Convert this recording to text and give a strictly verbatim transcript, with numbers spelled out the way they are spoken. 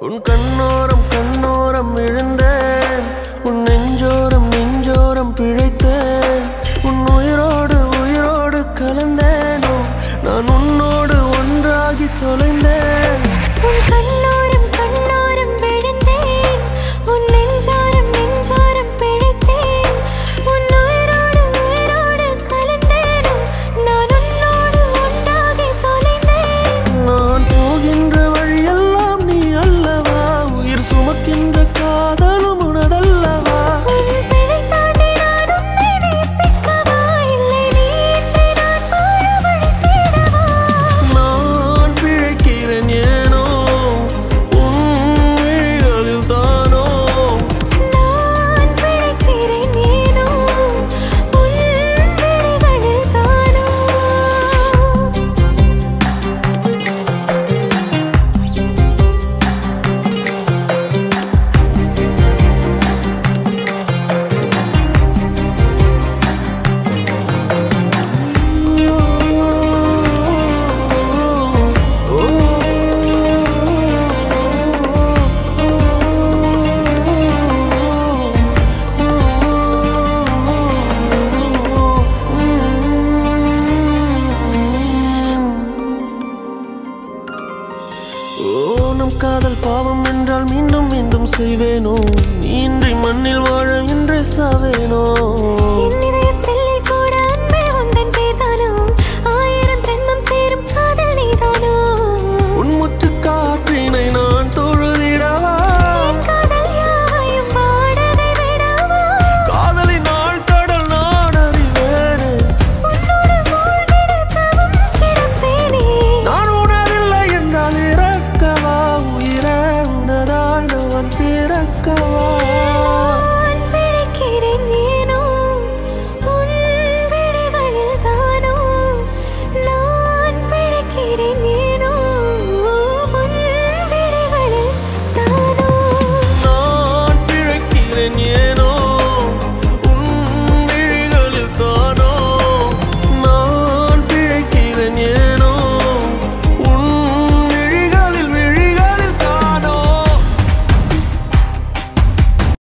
உன் கண்ணோரம் கண்ணோரம் விழுந்தேன், உன் நெஞ்சோரம் நெஞ்சோரம் பிழைத்தேன், உன் உயிரோடு உயிரோடு கலந்தேனோ நான் உன்னோடு ஒன்றாகி தொலைந்தேன். உன் கண்ணோரம் கண்ணோரம் விழுந்தேன், உன் நெஞ்சோரம் நெஞ்சோரம் பிழைத்தேன், உன் உயிரோடு உயிரோடு கலந்தேனோ நான் உன்னோடு ஒன்றாகி தொலைந்தேன். நான் போகின்ற வழியெல்லாம் நீ அல்லவா, உயிர் சுமக்கின்ற காதலும் உனதல்லவா. உன் பிழை தாண்டி நான் உன்னை நேசிக்கவா, இல்லை நீ இன்றி நான் போய வழி தேடவா. நான் பிழைக்கிறேன் ஏனோ உன் விழிகளில் தானோ, நான் பிழைக்கிறேன் ஏனோ உன் விழிகளில் தானோ. ஓ நம் காதல் பாவம் என்றால் மீண்டும் மீண்டும் செய்வேனோ, நீ இன்றி மண்ணில் வாழ இன்றே சாவேனோ.